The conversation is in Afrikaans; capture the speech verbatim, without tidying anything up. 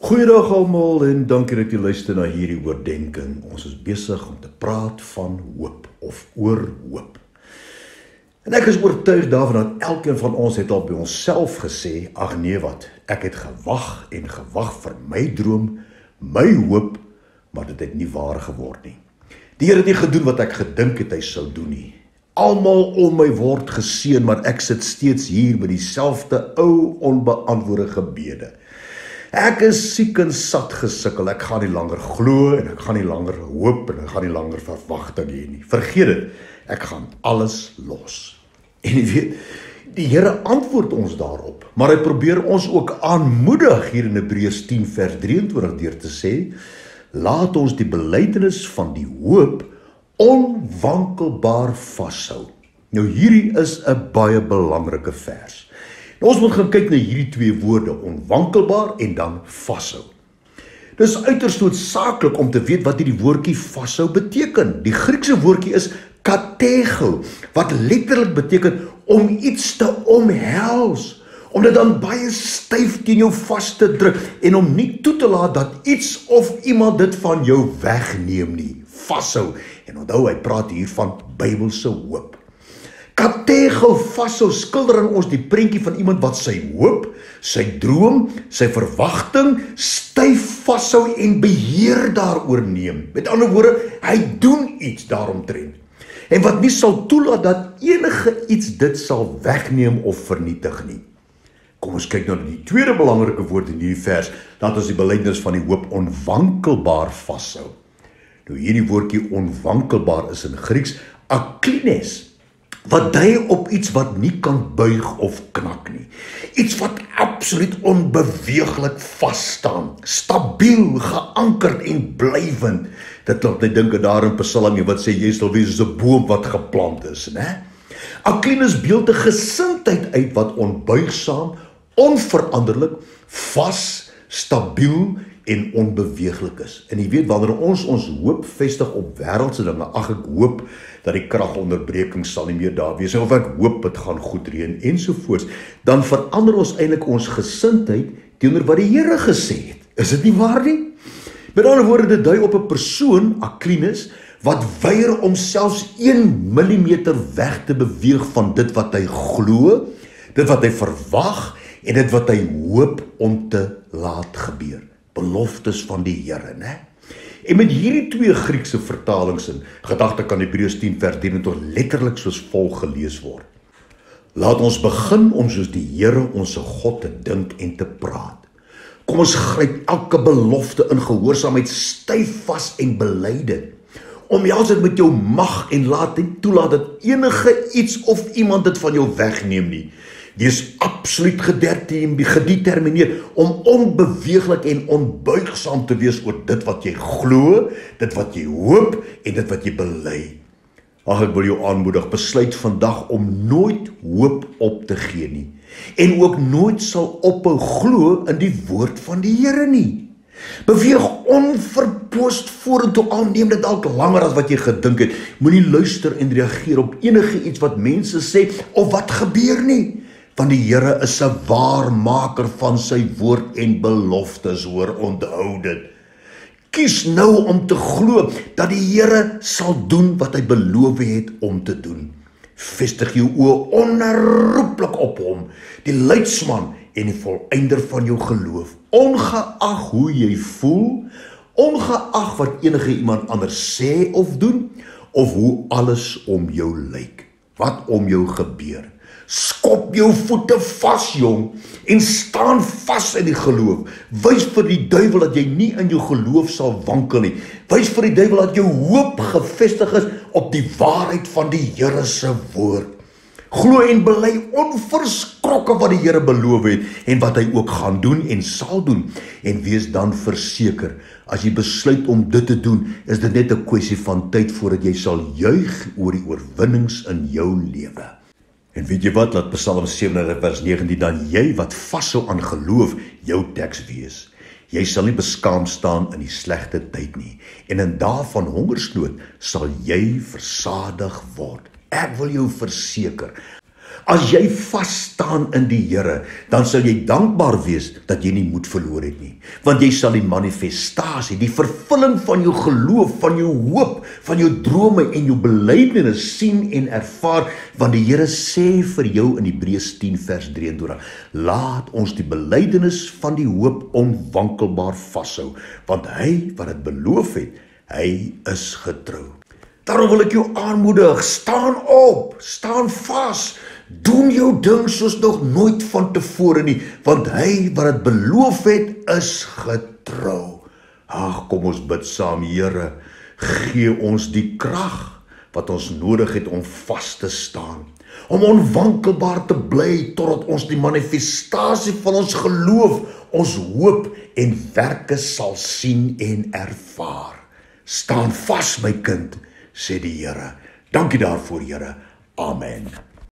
Goeiedag almal en dankie dat jy luister na hierdie oordenking. Ons is besig om te praat van hoop of oor hoop. En ek is oortuig daarvan dat elkeen van ons het al by onsself gesê, ag nee wat, ek het gewag en gewag vir my droom, my hoop, maar dit het nie waar geword nie. Die Here het nie gedoen wat ek gedink het hy sou doen nie. Almal om my word geseën, maar ek sit steeds hier met dieselfde ou onbeantwoorde gebede. Ek is siek en sat gesukkel, ek gaan nie langer glo en ek gaan nie langer hoop en ek gaan nie langer verwagting hê nie. Vergeet dit, ek gaan alles los. En jy weet, die Here antwoord ons daarop, maar hy probeer ons ook aanmoedig hier in Hebreërs tien vers drieëntwintig deur te sê, laat ons die belydenis van die hoop onwankelbaar vashou. Nou hierdie is 'n baie belangrike vers. Ons moet gaan kyk na hierdie twee woorde, onwankelbaar en dan vashou. Dit is uiters noodsaaklik om te weet wat hierdie woordjie vashou beteken. Die Griekse woordjie is katego, wat letterlik beteken om iets te omhels, om dit dan baie styf teen jou vas te druk en om nie toe te laat dat iets of iemand dit van jou wegneem nie. Vashou. En onthou, hy praat hier van Bybelse hoop. Katego vashou skilder aan ons die prentjie van iemand wat sy hoop, sy droom, sy verwagting styf vashou en beheer daaroor neem. Met ander woorde, hy doen iets daaromtrent. En wat nie sal toelaat dat enige iets dit sal wegneem of vernietig nie. Kom ons kyk nou na die tweede belangrike woord in hierdie vers, dat ons die belydenis van die hoop onwankelbaar vashou. Nou hierdie woordjie onwankelbaar is in Grieks aklines, wat dui op iets wat nie kan buig of knak nie. Iets wat absoluut onbeweeglik vas staan, stabiel, geankerd en blywend. Dit laat my dink daar in Psalm wat sê jy sal wees soos 'n boom wat geplant is, né? Aklines beeld 'n gesindheid uit wat onbuigsaam, onveranderlik, vas, stabiel en onbeweeglik is. En jy weet, wanneer ons ons hoop vestig op wêreldse dinge, ag ek hoop dat die kragonderbreking sal nie meer daar wees, of ek hoop dit gaan goed reën ensovoorts, dan verander ons eintlik ons gesindheid teenoor wat die Here gesê het. Is dit nie waar nie? Met ander woorde, dit dui op 'n persoon, aklines, wat weier om selfs een millimeter weg te beweeg van dit wat hy glo, dit wat hy verwag en dit wat hy hoop om te laat gebeur. Beloftes van die Here, né? En met hierdie twee Griekse vertalings in gedagte kan Hebreërs tien vers drieëntwintig letterlik soos volg gelees word. Laat ons begin om soos die Here ons God te dink en te praat. Kom ons gryp elke belofte in gehoorsaamheid styf vas en bely dit. Omhels dit met jou mag en laat nie toelaat dat enige iets of iemand dit van jou wegneem nie. Wees absoluut gedetermineerd om onbeweeglik en onbuigsaam te wees oor dit wat jy glo, dit wat jy hoop en dit wat jy bely. Ag, ek wil jou aanmoedig, besluit vandag om nooit hoop op te gee nie. En ook nooit sal ophou glo in die woord van die Here nie. Beweeg onverpoost vorentoe, al neem dit dalk langer as wat jy gedink het. Moenie luister en reageer op enige iets wat mense sê of wat gebeur nie. Want die Here is 'n waarmaker van sy woord en beloftes, hoor, onthou dit. Kies nou om te glo dat die Here sal doen wat hy beloof het om te doen. Vestig jou oë onherroepelik op hom, die leidsman en die volëinder van jou geloof. Ongeag hoe jy voel, ongeag wat enige iemand anders sê of doen, of hoe alles om jou lyk, wat om jou gebeur. Skop jou voete vas, jong, en staan vas in die geloof. Wys vir die duiwel dat jy nie in jou geloof sal wankel nie. Wys vir die duiwel dat jou hoop gevestig is op die waarheid van die Here se woord. Glo en bely onverskrokke wat die Here beloof het en wat hy ook gaan doen en sal doen. En wees dan verseker, as jy besluit om dit te doen, is dit net 'n kwessie van tyd voordat jy sal juig oor die oorwinnings in jou lewe. En weet jy wat, laat Psalm sewenendertig vers negentien dan jy wat vashou aan geloof jou teks wees. Jy sal nie beskaam staan in die slegte tyd nie, en in dae van hongersnood sal jy versadig word. Ek wil jou verseker, As jy vas staan in die Here, dan sal jy dankbaar wees dat jy nie moed verloor het nie. Want jy sal die manifestasie, die vervulling van jou geloof, van jou hoop, van jou drome en jou belydenis sien en ervaar, want die Here sê vir jou in Hebreërs tien vers drieëntwintig, laat ons die belydenis van die hoop onwankelbaar vashou, want hy wat dit beloof het, hy is getrou. Daarom wil ek jou aanmoedig, staan op, staan vas, doen jou ding soos nog nooit van tevore nie, want hy wat het beloof het, is getrou. Ag, kom ons bid saam, Here, gee ons die krag wat ons nodig het om vas te staan, om onwankelbaar te bly, totdat ons die manifestasie van ons geloof, ons hoop en werke sal sien en ervaar. Staan vas, my kind, sê die Here. Dankie daarvoor, Here. Amen.